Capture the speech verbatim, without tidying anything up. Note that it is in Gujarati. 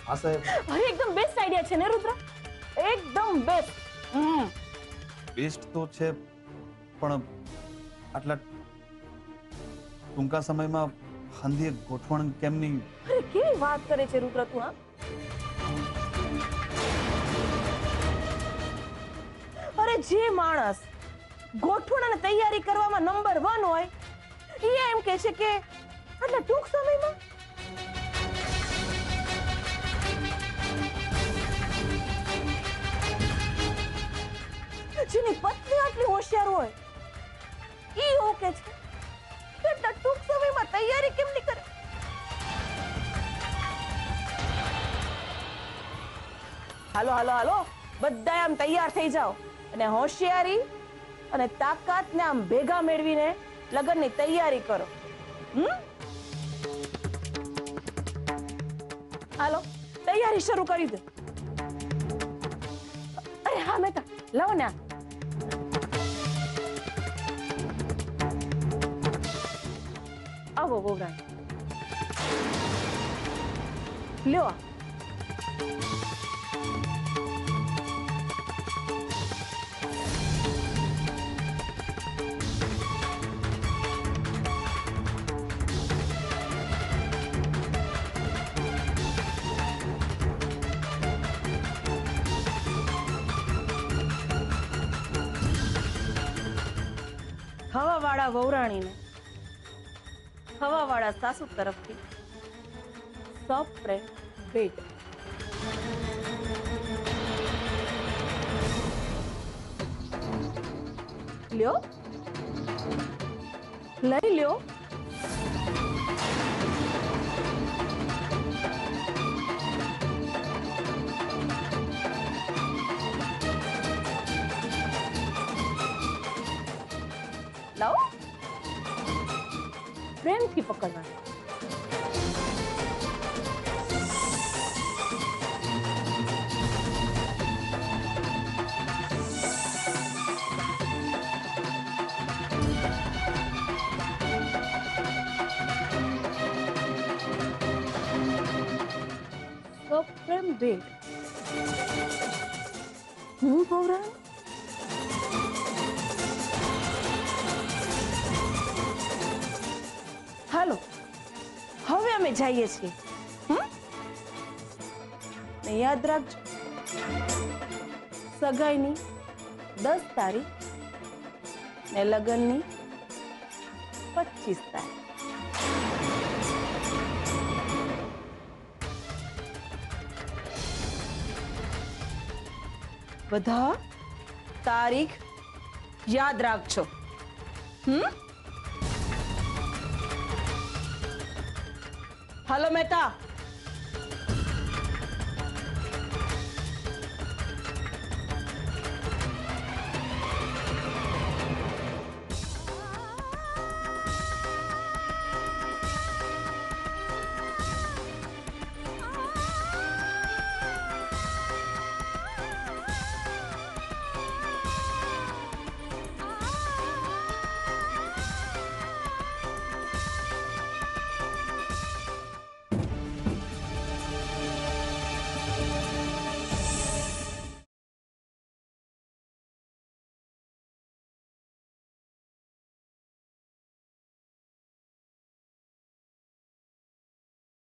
हाँ साहेब। अरे एकदम बेस्ट आइडिया छे ने रुद्र, एकदम बेस्ट। हम्म बेस्ट तो छे पण આટલા ટૂંકા સમયમાં હંધીએ ગોઠવણ કેમ નહીં? અરે કેવી વાત કરે છે રુદ્ર તું? હા અરે જે માણસ ગોઠવણ અને તૈયારી કરવામાં નંબર વન હોય એ એમ કહે છે કે આટલા ટૂંક સમયમાં જેની પત્ની આટલી હોશિયાર હોય ઈ એવું કે છે કે આટલા ટૂંક સમયમાં તૈયારી કેમ નહીં કરે? હાલો હાલો હાલો બધા આમ તૈયાર થઈ જાઓ અને હોશિયારી અને તાકાતને આમ ભેગા મેળવીને લગ્નની તૈયારી કરો. હમ હાલો તૈયારી શરૂ કરી દો. અરે હા મહેતા લાવો ને. આવો ગોબરા લ્યો. હવા વાળા વહુરાણીને હવા વાળા સાસુ તરફથી સપ્રેમ ભેટ. લ્યો લઈ લ્યો. લાવો પ્રેમથી પકડવા. પ્રેમ ભેટ. હું ગૌરા હાલો હવે અમે જઈએ છીએ. હમ ને યાદ રાખજો સગાઈની દસ તારીખ ને લગ્નની પચીસ તારીખ. બધા તારીખ યાદ રાખજો. હમ હાલો મહેતા